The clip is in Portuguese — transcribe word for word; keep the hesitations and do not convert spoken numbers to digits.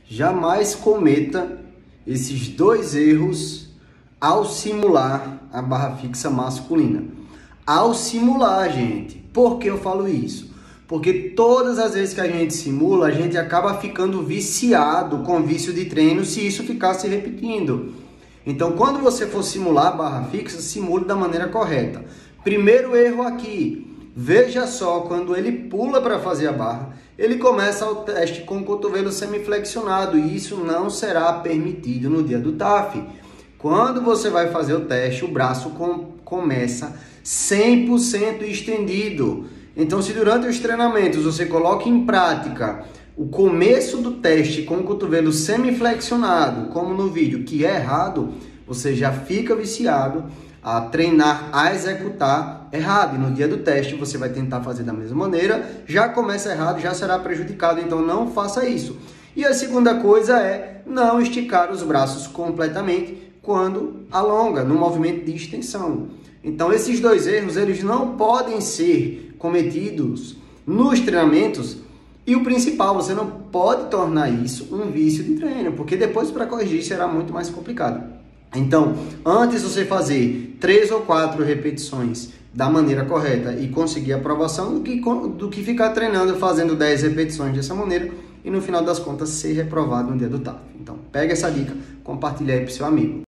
jamais cometa esses dois erros ao simular a barra fixa masculina. Ao simular, gente. Por que eu falo isso? Porque todas as vezes que a gente simula, a gente acaba ficando viciado com vício de treino se isso ficar se repetindo. Então, quando você for simular a barra fixa, simule da maneira correta. Primeiro erro aqui, veja só, quando ele pula para fazer a barra, ele começa o teste com o cotovelo semiflexionado e isso não será permitido no dia do T A F. Quando você vai fazer o teste, o braço com, começa cem por cento estendido. Então, se durante os treinamentos você coloca em prática o começo do teste com o cotovelo semiflexionado, como no vídeo, que é errado, você já fica viciado a treinar, a executar errado. E no dia do teste você vai tentar fazer da mesma maneira, já começa errado, já será prejudicado, então não faça isso. E a segunda coisa é não esticar os braços completamente quando alonga, no movimento de extensão. Então esses dois erros, eles não podem ser cometidos nos treinamentos. E o principal, você não pode tornar isso um vício de treino, porque depois para corrigir será muito mais complicado. Então, antes de você fazer três ou quatro repetições da maneira correta e conseguir aprovação, do que, do que ficar treinando fazendo dez repetições dessa maneira e no final das contas ser reprovado no dia do T A F. Então, pega essa dica, compartilha aí para o seu amigo.